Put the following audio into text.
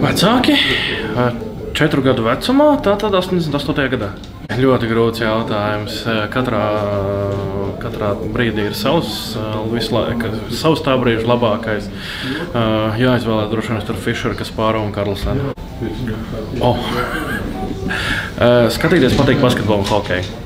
Vecāki, 4 gadu vecumā, tātad 88. gadā. Ļoti grūts jautājums. Katrā brīdī ir savs tā brīža labākais. Jāizvēlē droši vien starp Fischeru, Kasparovu un Karlsenu. Skatīties patīk basketbolu un hokeju.